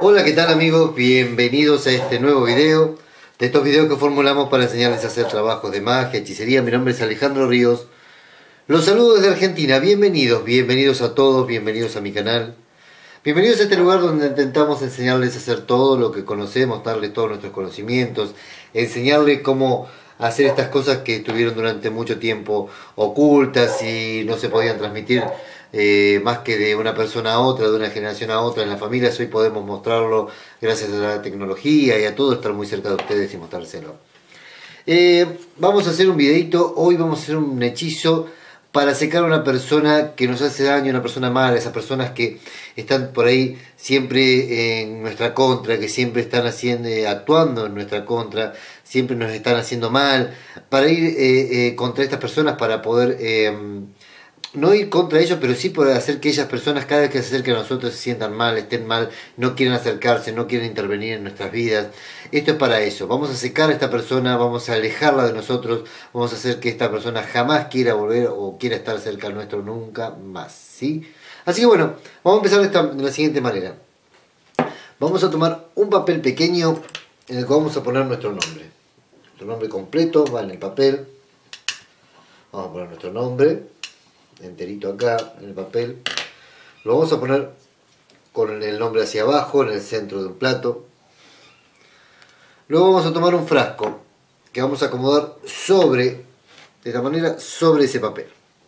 Hola, ¿qué tal amigos? Bienvenidos a este nuevo video, de estos videos que formulamos para enseñarles a hacer trabajos de magia, hechicería. Mi nombre es Alejandro Ríos, los saludo desde Argentina. Bienvenidos a todos, bienvenidos a mi canal. Bienvenidos a este lugar donde intentamos enseñarles a hacer todo lo que conocemos, darles todos nuestros conocimientos, enseñarles cómo hacer estas cosas que estuvieron durante mucho tiempo ocultas y no se podían transmitir más que de una persona a otra, de una generación a otra en la familia. Hoy podemos mostrarlo gracias a la tecnología y a todo, estar muy cerca de ustedes y mostrárselo. Vamos a hacer un videito. Hoy vamos a hacer un hechizo para secar a una persona que nos hace daño, una persona mala, esas personas que están por ahí siempre en nuestra contra, que siempre están actuando en nuestra contra, siempre nos están haciendo mal, para ir contra estas personas, para poder no ir contra ellos, pero sí poder hacer que ellas personas cada vez que se acerquen a nosotros se sientan mal, estén mal, no quieren acercarse, no quieren intervenir en nuestras vidas. Esto es para eso. Vamos a secar a esta persona, vamos a alejarla de nosotros, vamos a hacer que esta persona jamás quiera volver o quiera estar cerca nuestro nunca más, ¿sí? Así que bueno, vamos a empezar de la siguiente manera. Vamos a tomar un papel pequeño en el que vamos a poner nuestro nombre. Nuestro nombre completo va en el papel. Vamos a poner nuestro nombre enterito acá en el papel. Lo vamos a poner con el nombre hacia abajo en el centro de un plato. Luego vamos a tomar un frasco que vamos a acomodar de esta manera sobre ese papel.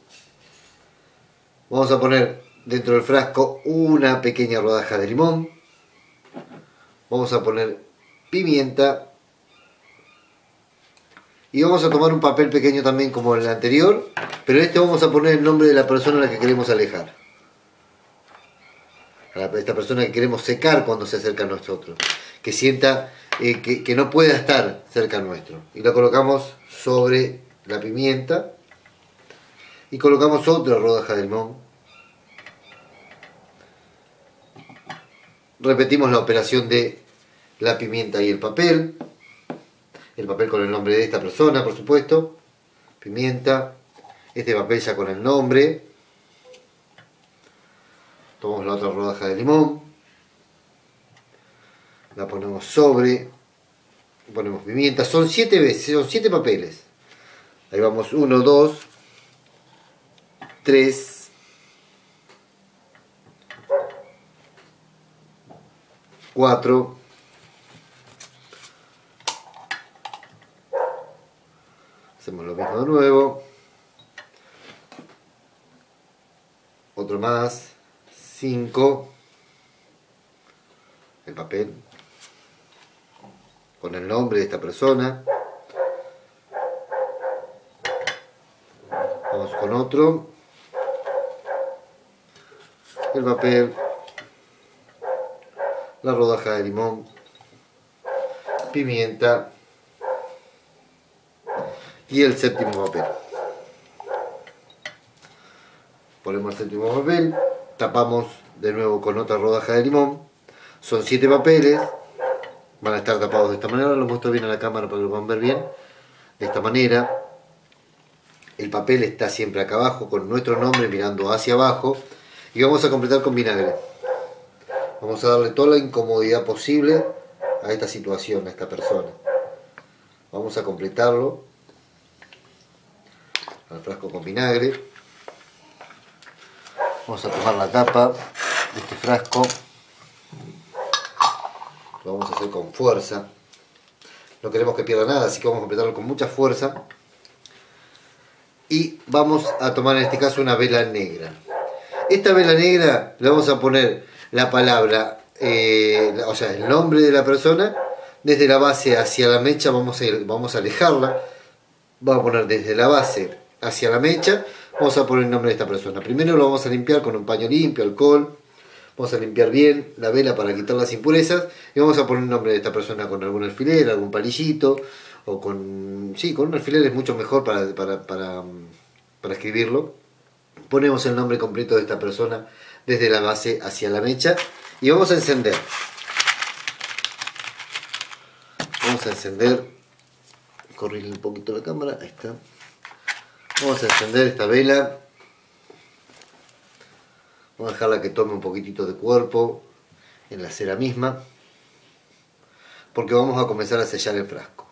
Vamos a poner dentro del frasco una pequeña rodaja de limón. Vamos a poner pimienta. Y vamos a tomar un papel pequeño también como el anterior, pero en este vamos a poner el nombre de la persona a la que queremos alejar. A esta persona que queremos secar cuando se acerca a nosotros. Que sienta que no pueda estar cerca nuestro. Y lo colocamos sobre la pimienta. Y colocamos otra rodaja de limón. Repetimos la operación de la pimienta y el papel. El papel con el nombre de esta persona, por supuesto. Pimienta. Este papel ya con el nombre. Tomamos la otra rodaja de limón. La ponemos sobre. Ponemos pimienta. Son 7 veces, son 7 papeles. Ahí vamos, 1, 2, 3, 4. Hacemos lo mismo de nuevo. Otro más. 5. El papel. Con el nombre de esta persona. Vamos con otro. El papel. La rodaja de limón. Pimienta. Y el séptimo papel. Ponemos el séptimo papel, tapamos de nuevo con otra rodaja de limón. Son 7 papeles, van a estar tapados de esta manera. Ahora lo muestro bien a la cámara para que lo puedan ver bien. De esta manera, el papel está siempre acá abajo con nuestro nombre mirando hacia abajo. Y vamos a completar con vinagre. Vamos a darle toda la incomodidad posible a esta situación, a esta persona. Vamos a completarlo al frasco con vinagre. Vamos a tomar la tapa de este frasco. Lo vamos a hacer con fuerza. No queremos que pierda nada, así que vamos a completarlo con mucha fuerza. Y vamos a tomar en este caso una vela negra. Esta vela negra le vamos a poner la palabra, o sea, el nombre de la persona. Desde la base hacia la mecha vamos a alejarla. Vamos a poner desde la base hacia la mecha, vamos a poner el nombre de esta persona. Primero lo vamos a limpiar con un paño limpio, alcohol. Vamos a limpiar bien la vela para quitar las impurezas. Y vamos a poner el nombre de esta persona con algún alfiler, algún palillito. O con... sí, con un alfiler es mucho mejor para escribirlo. Ponemos el nombre completo de esta persona desde la base hacia la mecha. Y vamos a encender. Vamos a encender. Correrle un poquito la cámara. Ahí está. Vamos a encender esta vela. Vamos a dejarla que tome un poquitito de cuerpo en la cera misma, porque vamos a comenzar a sellar el frasco.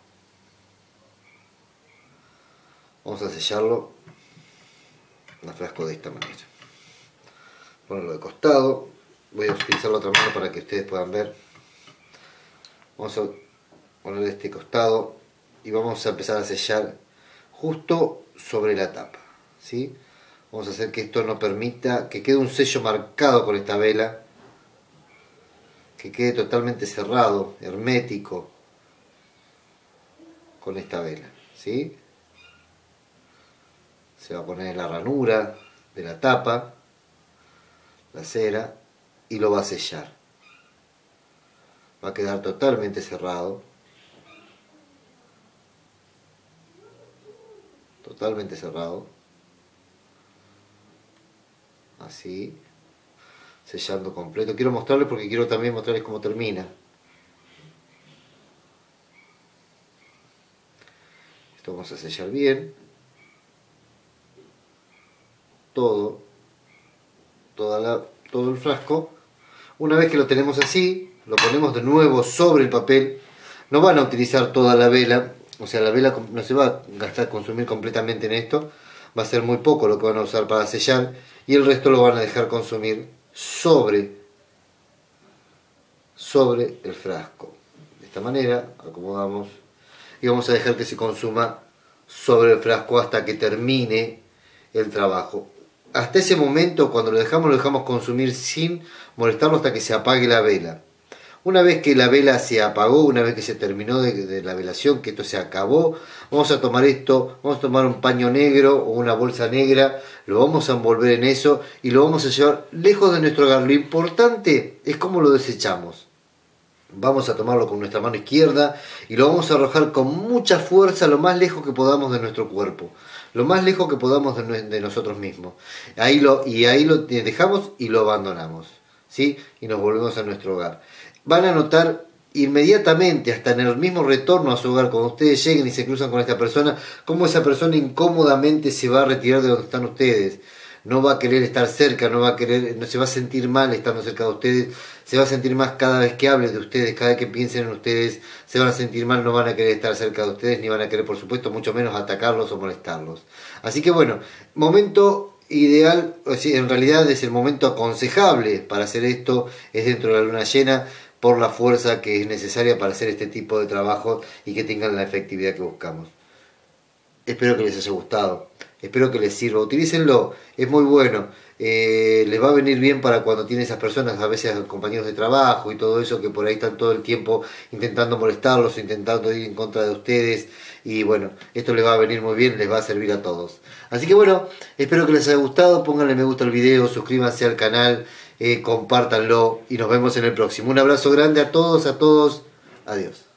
Vamos a sellarlo en el frasco de esta manera. Ponerlo de costado. Voy a utilizar la otra mano para que ustedes puedan ver. Vamos a poner este costado y vamos a empezar a sellar justo sobre la tapa, ¿sí? Vamos a hacer que esto no permita que quede un sello marcado con esta vela, que quede totalmente cerrado, hermético con esta vela, ¿sí? Se va a poner en la ranura de la tapa, la cera, y lo va a sellar. Va a quedar totalmente cerrado. Totalmente cerrado. Así. Sellando completo. Quiero mostrarles porque quiero también mostrarles cómo termina. Esto vamos a sellar bien. Todo el frasco. Una vez que lo tenemos así, lo ponemos de nuevo sobre el papel. No van a utilizar toda la vela, o sea, la vela no se va a consumir completamente en esto. Va a ser muy poco lo que van a usar para sellar y el resto lo van a dejar consumir sobre el frasco. De esta manera acomodamos y vamos a dejar que se consuma sobre el frasco hasta que termine el trabajo. Hasta ese momento, cuando lo dejamos consumir sin molestarlo hasta que se apague la vela. Una vez que la vela se apagó, una vez que se terminó de la velación, que esto se acabó, vamos a tomar esto, vamos a tomar un paño negro o una bolsa negra, lo vamos a envolver en eso y lo vamos a llevar lejos de nuestro hogar. Lo importante es cómo lo desechamos. Vamos a tomarlo con nuestra mano izquierda y lo vamos a arrojar con mucha fuerza lo más lejos que podamos de nuestro cuerpo, lo más lejos que podamos de nosotros mismos. Ahí lo dejamos y lo abandonamos, ¿sí? Y nos volvemos a nuestro hogar. Van a notar inmediatamente, hasta en el mismo retorno a su hogar, cuando ustedes lleguen y se cruzan con esta persona, cómo esa persona incómodamente se va a retirar de donde están ustedes. No va a querer estar cerca, no se va a sentir mal estando cerca de ustedes, se va a sentir más cada vez que hable de ustedes, cada vez que piensen en ustedes, se van a sentir mal, no van a querer estar cerca de ustedes, ni van a querer, por supuesto, mucho menos atacarlos o molestarlos. Así que bueno, momento ideal, en realidad es el momento aconsejable para hacer esto, es dentro de la luna llena, por la fuerza que es necesaria para hacer este tipo de trabajo y que tengan la efectividad que buscamos. Espero que les haya gustado, espero que les sirva, utilícenlo, es muy bueno, les va a venir bien para cuando tienen esas personas, a veces compañeros de trabajo y todo eso, que por ahí están todo el tiempo intentando molestarlos, intentando ir en contra de ustedes, y bueno, esto les va a venir muy bien, les va a servir a todos. Así que bueno, espero que les haya gustado, pónganle me gusta al video, suscríbanse al canal, compártanlo y nos vemos en el próximo. Un abrazo grande a todos, adiós.